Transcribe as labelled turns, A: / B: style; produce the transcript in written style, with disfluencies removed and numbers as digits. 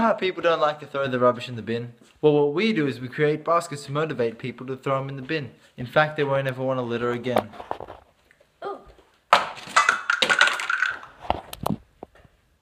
A: how people don't like to throw the rubbish in the bin? Well, what we do is we create baskets to motivate people to throw them in the bin. In fact, they won't ever want to litter again.